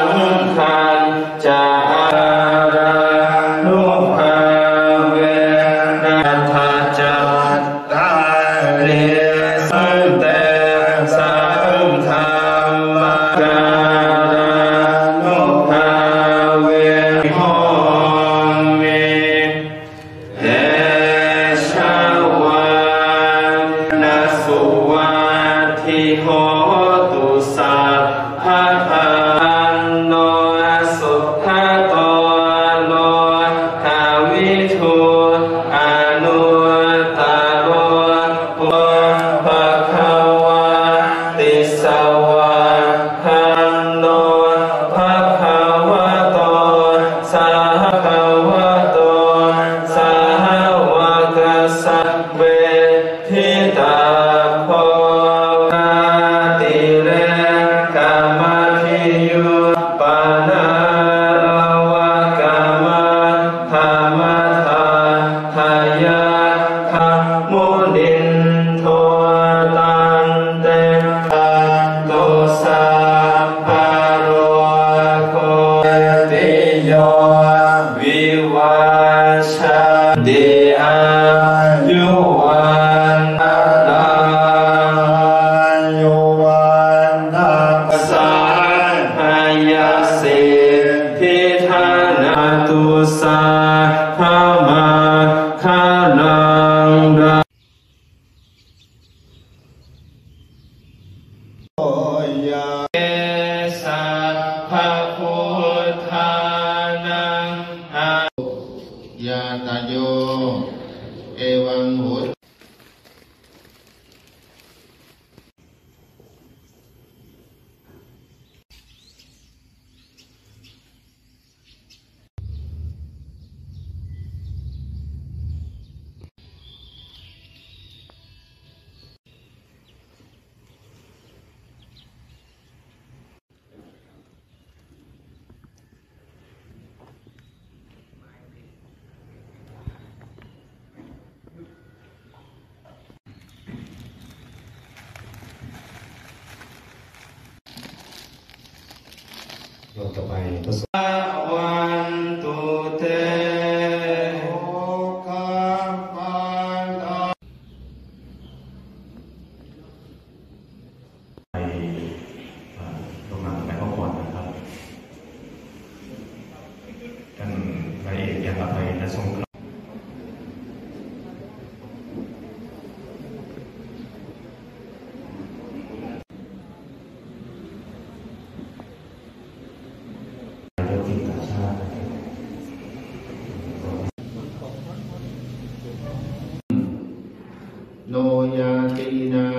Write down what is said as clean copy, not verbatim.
คันจารานุภาเวนัทธาจัตตาริสันเตสังฆามาการานุภาเวโหมิเตชวานนาสุวัติโหตุสัพพะทานโนสุขโตโลกาวิทูอนุตตโรปุพะคะวะติสวะหาโนภะคะวะโตสหะวะโตสหวะกสัพเวทิตาโพติเรกามาทิยุปานาลาวะกามะธรรมทาทายาคามุนินโทตันเตโตสัพพะโรโคติโยวิวัชชันติอายุวันนายุวันนาสัพพยาสิทธิธานาตุสัพพะมาคาลังราเอสัพพะพุทธานังยาตโยเอวังหุตเราจะไปทดสอบวันตุเตโอคาปันตาไปกำลังไปพักผ่อนนะครับท่านนายเอกยังอภัยและทรงโนยาตินา